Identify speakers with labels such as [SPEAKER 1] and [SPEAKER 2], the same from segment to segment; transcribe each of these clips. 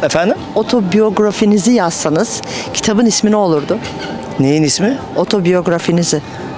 [SPEAKER 1] Efendim?
[SPEAKER 2] Otobiyografinizi yazsanız kitabın ismi ne olurdu?
[SPEAKER 1] Neyin ismi?
[SPEAKER 2] Otobiyografinizi.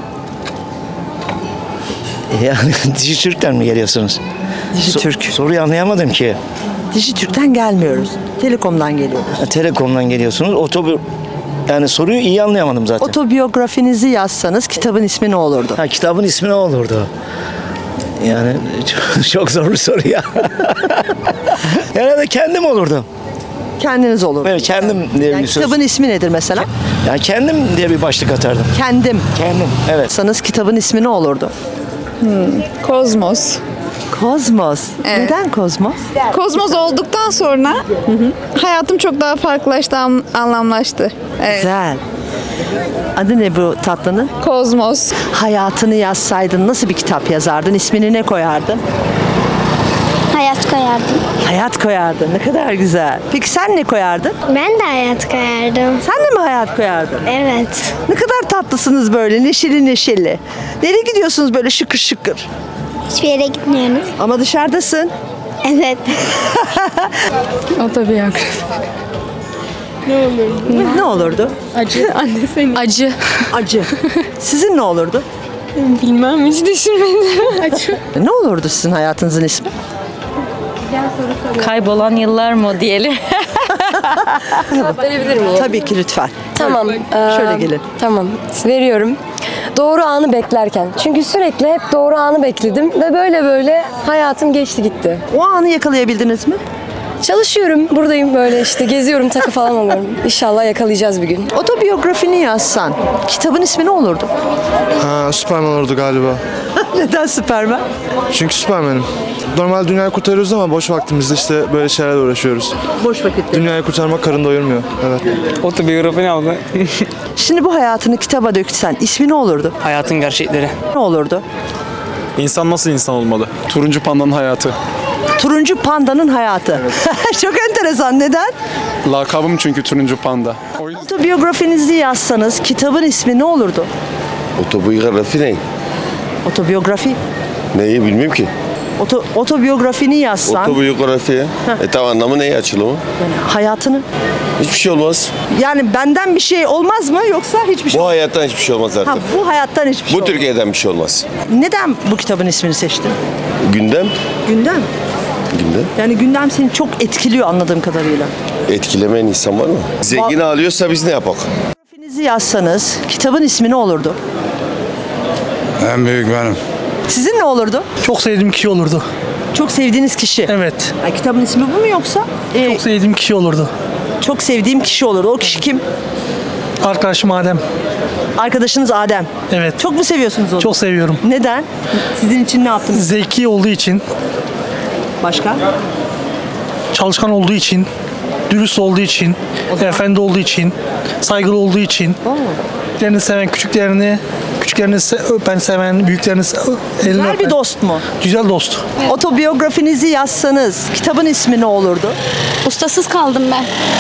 [SPEAKER 1] Yani Dijitürk'ten mi geliyorsunuz?
[SPEAKER 2] Dijitürk.
[SPEAKER 1] Soruyu anlayamadım ki.
[SPEAKER 2] Dijitürk'ten gelmiyoruz. Telekom'dan geliyoruz.
[SPEAKER 1] Telekom'dan geliyorsunuz. Yani soruyu iyi anlayamadım zaten.
[SPEAKER 2] Otobiyografinizi yazsanız kitabın ismi ne olurdu?
[SPEAKER 1] Kitabın ismi ne olurdu? Yani çok zor bir soru ya. Herhalde kendim olurdu.
[SPEAKER 2] Kendiniz olurdu.
[SPEAKER 1] Evet, kendim diye
[SPEAKER 2] Yani
[SPEAKER 1] bir söz.
[SPEAKER 2] kitabın ismi nedir mesela?
[SPEAKER 1] Yani kendim diye bir başlık atardım.
[SPEAKER 2] Kendim.
[SPEAKER 1] Kendim, evet.
[SPEAKER 2] Yazsanız kitabın ismi ne olurdu?
[SPEAKER 3] Kozmos.
[SPEAKER 2] Kozmos.
[SPEAKER 3] Evet.
[SPEAKER 2] Neden Kozmos?
[SPEAKER 3] Kozmos olduktan sonra hayatım çok daha farklılaştı, anlamlaştı. Evet.
[SPEAKER 2] Güzel. Adı ne bu tatlının?
[SPEAKER 3] Kozmos.
[SPEAKER 2] Hayatını yazsaydın nasıl bir kitap yazardın? İsmini ne koyardın?
[SPEAKER 4] Hayat koyardım.
[SPEAKER 2] Hayat koyardın. Ne kadar güzel. Peki sen ne koyardın?
[SPEAKER 4] Ben de hayat koyardım.
[SPEAKER 2] Sen de mi hayat koyardın?
[SPEAKER 4] Evet.
[SPEAKER 2] Ne kadar tatlısınız böyle neşeli neşeli. Nereye gidiyorsunuz böyle şıkır şıkır?
[SPEAKER 4] Hiçbir yere gitmiyoruz.
[SPEAKER 2] Ama dışarıdasın.
[SPEAKER 4] Evet.
[SPEAKER 3] Otobiyografi.
[SPEAKER 2] Ne olurdu?
[SPEAKER 3] Acı. Anne senin. Acı.
[SPEAKER 2] Acı. Sizin ne olurdu?
[SPEAKER 3] Bilmem, hiç düşünmedim. Acı.
[SPEAKER 2] Ne olurdu sizin hayatınızın ismi?
[SPEAKER 5] Kaybolan yıllar mı diyelim?
[SPEAKER 6] Verebilir miyim?
[SPEAKER 2] Tabii ki lütfen.
[SPEAKER 6] Tamam.
[SPEAKER 2] Şöyle gelin.
[SPEAKER 6] Tamam. Veriyorum. Doğru anı beklerken. Çünkü sürekli hep doğru anı bekledim ve böyle hayatım geçti gitti.
[SPEAKER 2] O anı yakalayabildiniz mi?
[SPEAKER 6] Çalışıyorum. Buradayım böyle işte geziyorum, takı falan alıyorum. İnşallah yakalayacağız bir gün.
[SPEAKER 2] Otobiyografini yazsan kitabın ismi ne olurdu?
[SPEAKER 7] Superman olurdu galiba.
[SPEAKER 2] Neden Süpermen?
[SPEAKER 7] Çünkü Superman'im. Normal dünyayı kurtarıyoruz ama boş vaktimizde işte böyle şeylerle uğraşıyoruz.
[SPEAKER 2] Boş vakitte.
[SPEAKER 7] Dünyayı kurtarmak karın doyurmuyor. Evet.
[SPEAKER 8] Otobiyografi ne oldu?
[SPEAKER 2] Şimdi bu hayatını kitaba döksen ismi ne olurdu?
[SPEAKER 8] Hayatın gerçekleri.
[SPEAKER 2] Ne olurdu?
[SPEAKER 9] İnsan nasıl insan olmalı? Turuncu pandanın hayatı.
[SPEAKER 2] Turuncu pandanın hayatı. Çok enteresan. Neden?
[SPEAKER 9] Lakabım çünkü turuncu panda. O yüzden...
[SPEAKER 2] Otobiyografinizi yazsanız kitabın ismi ne olurdu?
[SPEAKER 10] Otobiyografi ne?
[SPEAKER 2] Otobiyografi.
[SPEAKER 10] Neyi bilmiyorum ki.
[SPEAKER 2] Otobiyografini yazsan.
[SPEAKER 10] Otobiyografi. Tam anlamı neyi açılımı?
[SPEAKER 2] Yani hayatını.
[SPEAKER 10] Hiçbir şey olmaz.
[SPEAKER 2] Yani benden bir şey olmaz mı yoksa hiçbir şey?
[SPEAKER 10] Bu hayattan hiçbir şey olmaz zaten.
[SPEAKER 2] Bu hayattan hiçbir şey
[SPEAKER 10] Bu
[SPEAKER 2] olmaz.
[SPEAKER 10] Türkiye'den bir şey olmaz.
[SPEAKER 2] Neden bu kitabın ismini seçtin?
[SPEAKER 10] Gündem.
[SPEAKER 2] Gündem.
[SPEAKER 10] Gündem.
[SPEAKER 2] Yani gündem seni çok etkiliyor anladığım kadarıyla.
[SPEAKER 10] Etkilemeyen insan var mı? Zengin alıyorsa biz ne yapalım?
[SPEAKER 2] Otobiyografinizi yazsanız kitabın ismi ne olurdu?
[SPEAKER 7] En büyük benim.
[SPEAKER 2] Sizin ne olurdu?
[SPEAKER 11] Çok sevdiğim kişi olurdu.
[SPEAKER 2] Çok sevdiğiniz kişi.
[SPEAKER 11] Evet.
[SPEAKER 2] Yani kitabın ismi bu mu yoksa?
[SPEAKER 11] Çok sevdiğim kişi olurdu.
[SPEAKER 2] Çok sevdiğim kişi olurdu. O kişi kim?
[SPEAKER 11] Arkadaşım Adem.
[SPEAKER 2] Arkadaşınız Adem.
[SPEAKER 11] Evet.
[SPEAKER 2] Çok mu seviyorsunuz onu?
[SPEAKER 11] Çok seviyorum.
[SPEAKER 2] Neden? Sizin için ne yaptınız?
[SPEAKER 11] Zeki olduğu için,
[SPEAKER 2] Başka?
[SPEAKER 11] çalışkan olduğu için, dürüst olduğu için, efendi olduğu için, saygılı olduğu için, büyüklerini seven, küçüklerini öpen seven, büyüklerini elini
[SPEAKER 2] Güzel
[SPEAKER 11] öpen.
[SPEAKER 2] bir dost mu?
[SPEAKER 11] Güzel dost.
[SPEAKER 2] Otobiyografinizi yazsanız kitabın ismi ne olurdu?
[SPEAKER 12] Ustasız kaldım ben.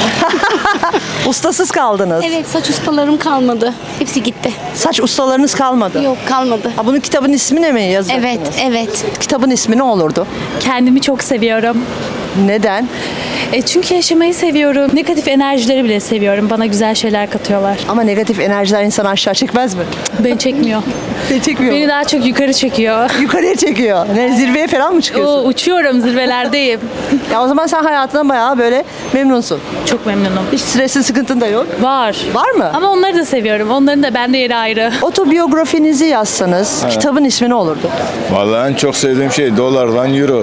[SPEAKER 2] Ustasız kaldınız.
[SPEAKER 12] Evet, saç ustalarım kalmadı. Hepsi gitti.
[SPEAKER 2] Saç ustalarınız kalmadı.
[SPEAKER 12] Yok, kalmadı.
[SPEAKER 2] Bunun kitabın ismine mi yazacaksınız?
[SPEAKER 12] Evet, evet.
[SPEAKER 2] Kitabın ismi ne olurdu?
[SPEAKER 5] Kendimi çok seviyorum.
[SPEAKER 2] Neden?
[SPEAKER 5] Çünkü yaşamayı seviyorum. Negatif enerjileri bile seviyorum. Bana güzel şeyler katıyorlar.
[SPEAKER 2] Ama negatif enerjiler insanı aşağı çekmez mi?
[SPEAKER 5] Beni çekmiyor.
[SPEAKER 2] Seni çekmiyor
[SPEAKER 5] Beni
[SPEAKER 2] mu?
[SPEAKER 5] daha çok yukarı çekiyor.
[SPEAKER 2] Yukarıya çekiyor. Ne, zirveye falan mı çıkıyorsun?
[SPEAKER 5] Uçuyorum, zirvelerdeyim.
[SPEAKER 2] Ya o zaman sen hayatından bayağı böyle memnunsun.
[SPEAKER 5] Çok memnunum.
[SPEAKER 2] Hiç stresin, sıkıntın da yok.
[SPEAKER 5] Var.
[SPEAKER 2] Var mı?
[SPEAKER 5] Ama onları da seviyorum. Onların da bende yeri ayrı.
[SPEAKER 2] Otobiyografinizi yazsanız kitabın ismi ne olurdu?
[SPEAKER 13] Vallahi en çok sevdiğim şey dolardan euro.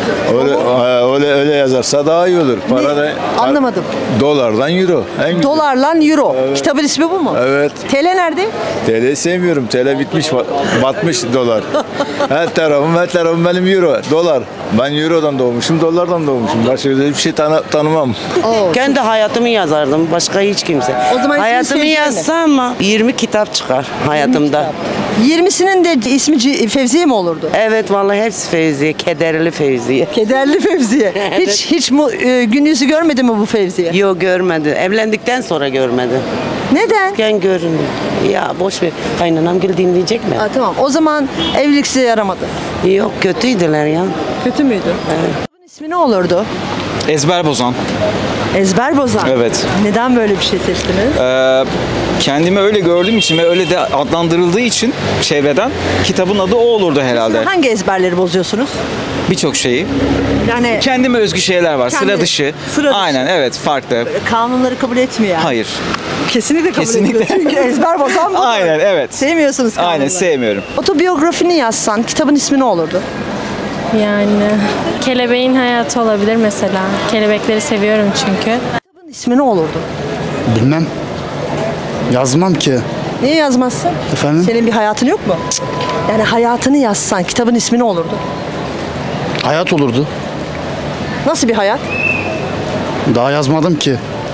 [SPEAKER 13] Öyle yazarsa daha iyi olur. Para da
[SPEAKER 2] Anlamadım.
[SPEAKER 13] dolardan euro. En güzel.
[SPEAKER 2] Dolarla euro. Kitabın ismi bu mu?
[SPEAKER 13] Evet.
[SPEAKER 2] TL nerede?
[SPEAKER 13] TL sevmiyorum. TL bitmiş, batmış dolar. Her tarafım benim euro, dolar. Ben eurodan doğmuşum, dolardan doğmuşum. Başka bir şey tanımam.
[SPEAKER 14] Kendi hayatımı yazardım. Başka hiç kimse.
[SPEAKER 2] O zaman
[SPEAKER 14] Hayatımı yazsam 20 kitap çıkar hayatımda.
[SPEAKER 2] 20'sinin de ismi Fevziye mi olurdu?
[SPEAKER 14] Evet vallahi hepsi Fevziye. Kederli Fevziye.
[SPEAKER 2] Kederli Fevziye. Hiç gün yüzü görmedi mi bu Fevziye?
[SPEAKER 14] Yok görmedi. Evlendikten sonra görmedi.
[SPEAKER 2] Neden?
[SPEAKER 14] Ben göründüm. Ya boş ver. Kaynanam gül dinleyecek mi?
[SPEAKER 2] Tamam. O zaman evlilik size yaramadı.
[SPEAKER 14] Yok kötüydüler ya.
[SPEAKER 2] Kötü müydü?
[SPEAKER 14] Evet.
[SPEAKER 2] Kitabın ismi ne olurdu?
[SPEAKER 15] Ezber bozan.
[SPEAKER 2] Ezber bozan.
[SPEAKER 15] Evet.
[SPEAKER 2] Neden böyle bir şey seçtiniz?
[SPEAKER 15] Kendimi öyle gördüğüm için ve öyle de adlandırıldığı için çevreden kitabın adı o olurdu herhalde.
[SPEAKER 2] Hangi ezberleri bozuyorsunuz?
[SPEAKER 15] Birçok şeyi.
[SPEAKER 2] Yani
[SPEAKER 15] Kendime özgü şeyler var.
[SPEAKER 2] Kendi-
[SPEAKER 15] Sıra dışı.
[SPEAKER 2] sıra dışı.
[SPEAKER 15] Aynen, evet, farklı.
[SPEAKER 2] kanunları kabul etmiyor.
[SPEAKER 15] Hayır.
[SPEAKER 2] Kesinlikle kabul
[SPEAKER 15] Kesinlikle.
[SPEAKER 2] etmiyor. Çünkü ezber bozan bu.
[SPEAKER 15] Aynen, evet.
[SPEAKER 2] Sevmiyorsunuz kanunları.
[SPEAKER 15] Aynen, sevmiyorum.
[SPEAKER 2] Otobiyografini yazsan kitabın ismi ne olurdu?
[SPEAKER 5] Yani kelebeğin hayatı olabilir mesela. Kelebekleri seviyorum çünkü.
[SPEAKER 2] Kitabın ismi ne olurdu?
[SPEAKER 16] Bilmem. Yazmam ki.
[SPEAKER 2] Niye yazmazsın?
[SPEAKER 16] Efendim?
[SPEAKER 2] Senin bir hayatın yok mu? Yani hayatını yazsan kitabın ismi ne olurdu?
[SPEAKER 16] Hayat olurdu.
[SPEAKER 2] Nasıl bir hayat?
[SPEAKER 16] Daha yazmadım ki.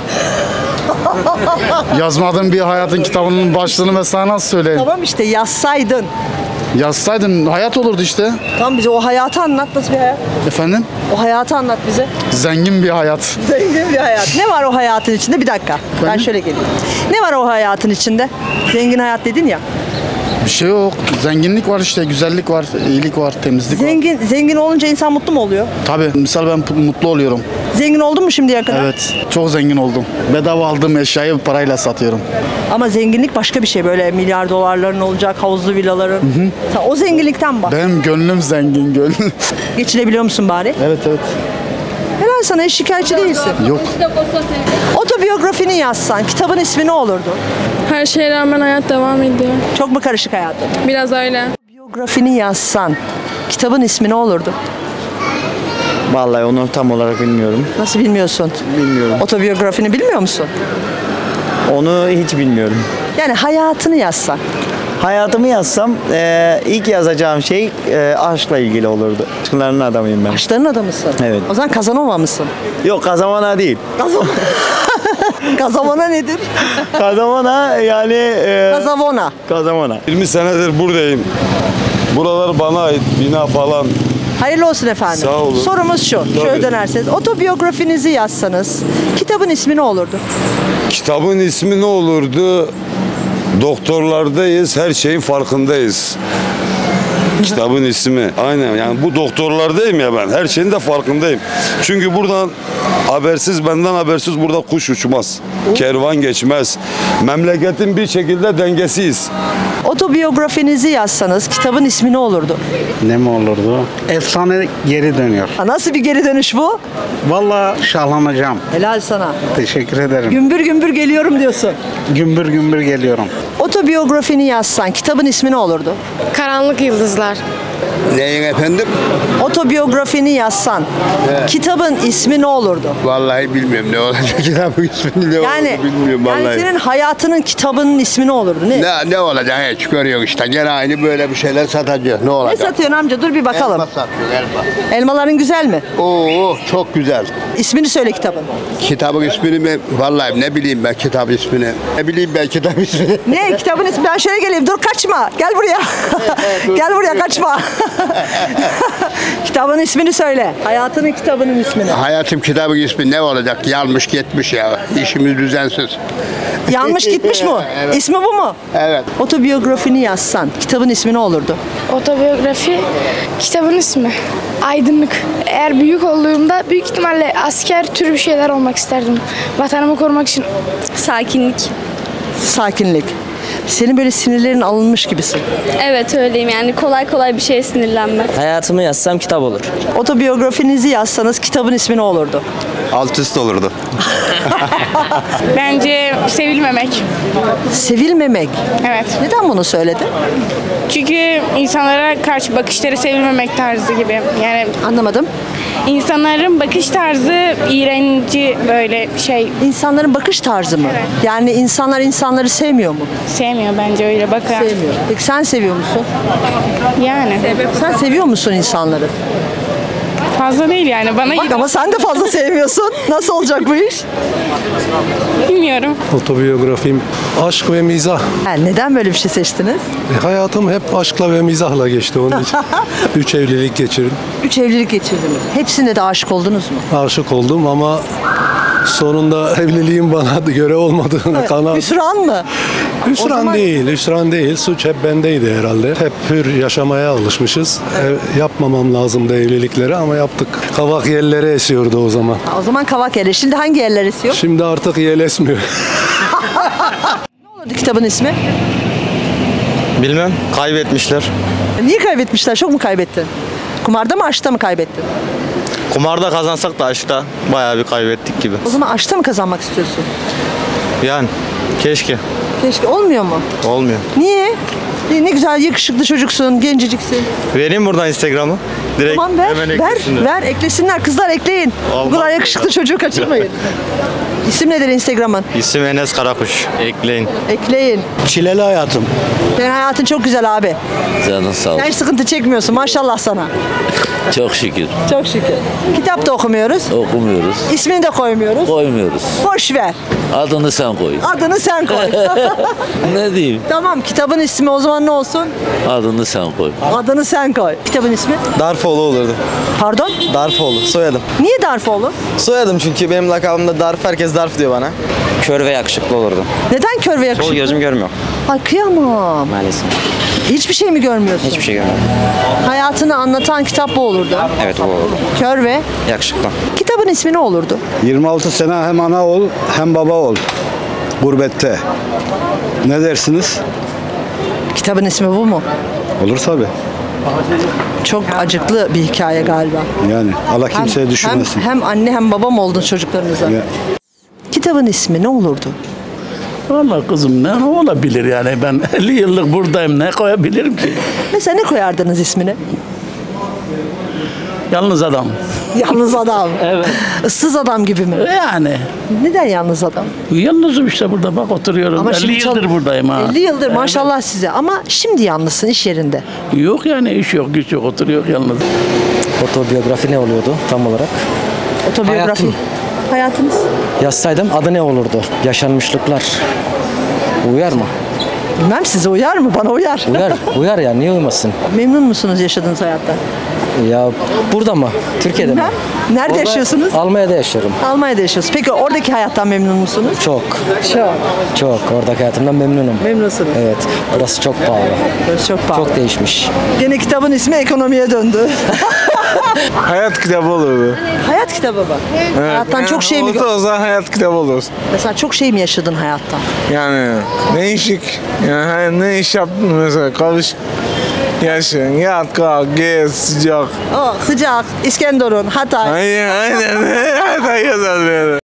[SPEAKER 16] Yazmadığım bir hayatın kitabının başlığını mesela nasıl söyleyeyim?
[SPEAKER 2] Tamam işte yazsaydın.
[SPEAKER 16] Yazsaydın hayat olurdu işte.
[SPEAKER 2] Tamam bize o hayatı anlat. Nasıl bir hayat?
[SPEAKER 16] Efendim?
[SPEAKER 2] O hayatı anlat bize.
[SPEAKER 16] Zengin bir hayat.
[SPEAKER 2] Zengin bir hayat. Ne var o hayatın içinde? Bir dakika. Ben şöyle geleyim. Ne var o hayatın içinde? Zengin hayat dedin ya.
[SPEAKER 16] Bir şey yok. Zenginlik var işte, güzellik var, iyilik var, temizlik var.
[SPEAKER 2] Zengin olunca insan mutlu mu oluyor?
[SPEAKER 16] Tabii. Misal ben mutlu oluyorum.
[SPEAKER 2] Zengin oldun mu şimdiye kadar?
[SPEAKER 16] Evet. Çok zengin oldum. Bedava aldığım eşyayı parayla satıyorum.
[SPEAKER 2] Ama zenginlik başka bir şey. Böyle milyar dolarların olacak, havuzlu villaların. Sen o zenginlikten bak.
[SPEAKER 16] Benim gönlüm zengin, gönlüm.
[SPEAKER 2] Geçinebiliyor musun bari?
[SPEAKER 16] Evet, evet.
[SPEAKER 2] Helal sana, hiç şikayetçi değilsin.
[SPEAKER 16] Yok.
[SPEAKER 2] Otobiyografini yazsan kitabın ismi ne olurdu?
[SPEAKER 17] Her şeye rağmen hayat devam ediyor.
[SPEAKER 2] Çok mu karışık hayatın?
[SPEAKER 17] Biraz öyle.
[SPEAKER 2] Biyografini yazsan kitabın ismi ne olurdu?
[SPEAKER 18] Vallahi onu tam olarak bilmiyorum.
[SPEAKER 2] Nasıl bilmiyorsun?
[SPEAKER 18] Bilmiyorum.
[SPEAKER 2] Otobiyografini bilmiyor musun?
[SPEAKER 18] Onu hiç bilmiyorum.
[SPEAKER 2] Yani hayatını yazsan.
[SPEAKER 18] Hayatımı yazsam ilk yazacağım şey aşkla ilgili olurdu. Aşkların adamıyım ben.
[SPEAKER 2] Aşkların adamısın.
[SPEAKER 18] Evet.
[SPEAKER 2] O zaman Kazanova mısın?
[SPEAKER 18] Yok, Kazamana değil.
[SPEAKER 2] Kazavona nedir?
[SPEAKER 18] Kazamana yani...
[SPEAKER 2] Kazavona.
[SPEAKER 18] Kazamana.
[SPEAKER 19] 20 senedir buradayım. Buralar bana ait, bina falan.
[SPEAKER 2] Hayırlı olsun efendim.
[SPEAKER 19] Sağ olun.
[SPEAKER 2] Sorumuz şu. Şöyle dönerseniz. Otobiyografinizi yazsanız kitabın ismi ne olurdu?
[SPEAKER 19] Kitabın ismi ne olurdu? Doktorlardayız, her şeyin farkındayız. Kitabın ismi. Aynen, yani bu doktorlardayım ya ben. Her şeyin de farkındayım. Çünkü buradan habersiz, benden habersiz burada kuş uçmaz. Kervan geçmez. Memleketin bir şekilde dengesiyiz.
[SPEAKER 2] Otobiyografinizi yazsanız kitabın ismi ne olurdu?
[SPEAKER 20] Ne mi olurdu? Efsane geri dönüyor.
[SPEAKER 2] Nasıl bir geri dönüş bu?
[SPEAKER 20] Vallahi şahlanacağım.
[SPEAKER 2] Helal sana.
[SPEAKER 20] Teşekkür ederim.
[SPEAKER 2] Gümbür gümbür geliyorum diyorsun.
[SPEAKER 20] Gümbür gümbür geliyorum.
[SPEAKER 2] Otobiyografini yazsan kitabın ismi ne olurdu?
[SPEAKER 12] Karanlık Yıldızlar.
[SPEAKER 21] Neyin efendim?
[SPEAKER 2] Otobiyografini yazsan kitabın ismi ne olurdu?
[SPEAKER 21] Vallahi bilmiyorum ne olacak kitabın ismini ne
[SPEAKER 2] Yani,
[SPEAKER 21] oldu bilmiyorum vallahi.
[SPEAKER 2] yani senin hayatının kitabının ismi ne olurdu?
[SPEAKER 21] Ne olacak hiç görüyorsun işte gene aynı böyle bir şeyler satacak ne
[SPEAKER 2] Ne
[SPEAKER 21] olacak?
[SPEAKER 2] satıyorsun amca? Dur bir bakalım.
[SPEAKER 21] Elma satıyor elma.
[SPEAKER 2] Elmaların güzel mi?
[SPEAKER 21] Oo çok güzel.
[SPEAKER 2] İsmini söyle kitabın.
[SPEAKER 21] Kitabın ismini mi? Vallahi ne bileyim ben kitap ismini. Ne bileyim ben kitap ismini.
[SPEAKER 2] Ne kitabın ismi? Ben şöyle geleyim. Dur kaçma. Gel buraya. Gel buraya kaçma. Kitabın ismini söyle. Hayatının kitabının ismini.
[SPEAKER 21] Hayatım kitabın ismi ne olacak? Yanmış gitmiş ya. İşimiz düzensiz.
[SPEAKER 2] Yanmış gitmiş mi?
[SPEAKER 21] Evet.
[SPEAKER 2] İsmi bu mu?
[SPEAKER 21] Evet.
[SPEAKER 2] Otobiyografini yazsan kitabın ismi ne olurdu?
[SPEAKER 17] Otobiyografi kitabın ismi. Aydınlık. Eğer büyük olduğumda büyük ihtimalle asker türü bir şeyler olmak isterdim. Vatanımı korumak için.
[SPEAKER 12] Sakinlik.
[SPEAKER 2] Sakinlik. Senin böyle sinirlerin alınmış gibisin.
[SPEAKER 12] Evet öyleyim yani kolay kolay bir şeye sinirlenmem.
[SPEAKER 18] Hayatımı yazsam kitap olur.
[SPEAKER 2] Otobiyografinizi yazsanız kitabın ismi ne olurdu?
[SPEAKER 10] Alt üst olurdu.
[SPEAKER 17] Bence sevilmemek.
[SPEAKER 2] Sevilmemek.
[SPEAKER 17] Evet.
[SPEAKER 2] Neden bunu söyledin?
[SPEAKER 17] Çünkü insanlara karşı bakışları sevilmemek tarzı gibi. Yani
[SPEAKER 2] anlamadım.
[SPEAKER 17] İnsanların bakış tarzı iğrenci böyle şey.
[SPEAKER 2] İnsanların bakış tarzı mı?
[SPEAKER 17] Evet.
[SPEAKER 2] Yani insanlar insanları sevmiyor mu?
[SPEAKER 17] Sevmiyor bence öyle bakın.
[SPEAKER 2] Sevmiyor. Peki sen seviyor musun?
[SPEAKER 17] Yani.
[SPEAKER 2] Sen seviyor musun insanları?
[SPEAKER 17] Fazla değil yani bana
[SPEAKER 2] Bak ama sen de fazla sevmiyorsun. Nasıl olacak bu iş?
[SPEAKER 17] Bilmiyorum.
[SPEAKER 22] Otobiyografim aşk ve mizah.
[SPEAKER 2] Neden böyle bir şey seçtiniz?
[SPEAKER 22] Hayatım hep aşkla ve mizahla geçti onun için. 3 evlilik geçirdim.
[SPEAKER 2] 3 evlilik geçirdiniz. Hepsinde de aşık oldunuz mu?
[SPEAKER 22] Aşık oldum ama Sonunda evliliğin bana göre olmadığını kanaat.
[SPEAKER 2] Hüsran mı? O
[SPEAKER 22] Hüsran
[SPEAKER 2] zaman-
[SPEAKER 22] değil, hüsran değil. Suç hep bendeydi herhalde. Hep hür yaşamaya alışmışız. Yapmamam lazımdı evlilikleri ama yaptık. Kavak yelleri esiyordu o zaman.
[SPEAKER 2] O zaman kavak yeri. Şimdi hangi yerler esiyor?
[SPEAKER 22] Şimdi artık yel esmiyor.
[SPEAKER 2] Ne olurdu kitabın ismi?
[SPEAKER 1] Bilmem. Kaybetmişler.
[SPEAKER 2] Niye kaybetmişler? Çok mu kaybettin? Kumarda mı aşkta mı kaybettin?
[SPEAKER 1] Kumarda kazansak da aşkta bayağı bir kaybettik gibi.
[SPEAKER 2] O zaman aşkta mı kazanmak istiyorsun?
[SPEAKER 1] Yani keşke.
[SPEAKER 2] Keşke. Olmuyor mu?
[SPEAKER 1] Olmuyor.
[SPEAKER 2] Niye? Ne güzel yakışıklı çocuksun, genceciksin.
[SPEAKER 1] Vereyim buradan Instagram'ı. Direkt
[SPEAKER 2] Tamam ver,
[SPEAKER 1] hemen
[SPEAKER 2] ver,
[SPEAKER 1] eklesinler.
[SPEAKER 2] ver. Eklesinler. Kızlar ekleyin. Bu kadar yakışıklı çocuğu kaçırmayın. İsim nedir Instagram'ın?
[SPEAKER 1] İsim Enes Karakuş. Ekleyin.
[SPEAKER 2] Ekleyin.
[SPEAKER 1] Çileli hayatım.
[SPEAKER 2] Senin hayatın çok güzel abi.
[SPEAKER 4] Canın sağ ol.
[SPEAKER 2] Sen hiç sıkıntı çekmiyorsun. Maşallah sana.
[SPEAKER 4] Çok şükür.
[SPEAKER 2] Çok şükür. Kitap da okumuyoruz.
[SPEAKER 4] Okumuyoruz.
[SPEAKER 2] İsmini de koymuyoruz.
[SPEAKER 4] Koymuyoruz.
[SPEAKER 2] Boş ver.
[SPEAKER 4] Adını sen koy.
[SPEAKER 2] Adını sen koy.
[SPEAKER 4] Ne diyeyim?
[SPEAKER 2] Tamam, kitabın ismi o zaman ne olsun?
[SPEAKER 4] Adını sen koy.
[SPEAKER 2] Adını sen koy. Kitabın ismi?
[SPEAKER 23] Darfoğlu olurdu.
[SPEAKER 2] Pardon?
[SPEAKER 23] Darfoğlu, soyadım.
[SPEAKER 2] Niye Darfoğlu?
[SPEAKER 23] Soyadım çünkü benim lakabımda Darf, herkes Darf diyor bana.
[SPEAKER 8] Kör ve yakışıklı olurdu.
[SPEAKER 2] Neden kör ve yakışıklı?
[SPEAKER 8] Sol gözüm görmüyor.
[SPEAKER 2] Ay kıyamam.
[SPEAKER 8] Maalesef.
[SPEAKER 2] Hiçbir şey mi görmüyorsun?
[SPEAKER 8] Hiçbir şey görmüyorum.
[SPEAKER 2] Hayatını anlatan kitap bu olurdu.
[SPEAKER 8] Evet, o olurdu.
[SPEAKER 2] Kör ve
[SPEAKER 8] Yakışıklı.
[SPEAKER 2] kitabın ismi ne olurdu?
[SPEAKER 24] 26 sene hem ana ol hem baba ol. Gurbette. Ne dersiniz?
[SPEAKER 2] Kitabın ismi bu mu?
[SPEAKER 24] Olur tabii.
[SPEAKER 2] Çok acıklı bir hikaye galiba.
[SPEAKER 24] Yani Allah kimseye düşürmesin.
[SPEAKER 2] Hem anne hem baba mı oldun çocuklarınıza?
[SPEAKER 24] Ya.
[SPEAKER 2] Kitabın ismi ne olurdu?
[SPEAKER 25] Vallahi kızım ne olabilir yani ben 50 yıllık buradayım ne koyabilirim ki?
[SPEAKER 2] Mesela ne koyardınız ismini?
[SPEAKER 25] Yalnız adam.
[SPEAKER 2] Yalnız adam.
[SPEAKER 25] Evet.
[SPEAKER 2] Issız adam gibi mi?
[SPEAKER 25] Yani.
[SPEAKER 2] Neden yalnız adam?
[SPEAKER 25] Yalnızım işte burada bak oturuyorum.
[SPEAKER 2] Ama
[SPEAKER 25] 50
[SPEAKER 2] şimdi
[SPEAKER 25] yıldır buradayım ha.
[SPEAKER 2] 50 yıldır
[SPEAKER 25] Evet.
[SPEAKER 2] maşallah size. Ama şimdi yalnızsın iş yerinde.
[SPEAKER 25] Yok yani iş yok güç yok oturuyor yalnız.
[SPEAKER 8] Otobiyografi ne oluyordu tam olarak?
[SPEAKER 2] Otobiyografi.
[SPEAKER 8] Hayatım.
[SPEAKER 2] Hayatınız?
[SPEAKER 8] Yazsaydım adı ne olurdu? Yaşanmışlıklar. Uyar mı?
[SPEAKER 2] Bilmem size uyar mı? Bana uyar.
[SPEAKER 8] Uyar ya niye uymasın?
[SPEAKER 2] Memnun musunuz yaşadığınız hayattan?
[SPEAKER 8] Ya burada mı? Türkiye'de mi?
[SPEAKER 2] Nerede
[SPEAKER 8] Orada,
[SPEAKER 2] yaşıyorsunuz?
[SPEAKER 8] Almanya'da yaşıyorum.
[SPEAKER 2] Almanya'da yaşıyorsunuz. Peki oradaki hayattan memnun musunuz?
[SPEAKER 8] Çok.
[SPEAKER 2] Çok.
[SPEAKER 8] Çok. Oradaki hayatımdan memnunum.
[SPEAKER 2] Memnunsunuz.
[SPEAKER 8] Evet. Orası çok pahalı.
[SPEAKER 2] Burası çok pahalı.
[SPEAKER 8] Çok değişmiş.
[SPEAKER 2] Gene kitabın ismi ekonomiye döndü.
[SPEAKER 26] Hayat kitabı olurdu.
[SPEAKER 2] Hayat kitabı mı?
[SPEAKER 26] Evet.
[SPEAKER 2] Hayattan
[SPEAKER 26] Yani
[SPEAKER 2] çok şey mi?
[SPEAKER 26] o zaman hayat kitabı olur.
[SPEAKER 2] Mesela çok şey mi yaşadın hayattan?
[SPEAKER 26] Yani değişik. Yani hani ne iş yaptın mesela yaşın, yat, kalk, gez, sıcak.
[SPEAKER 2] Oh, sıcak, İskenderun, Hatay.
[SPEAKER 26] Aynen. Hatay yazar.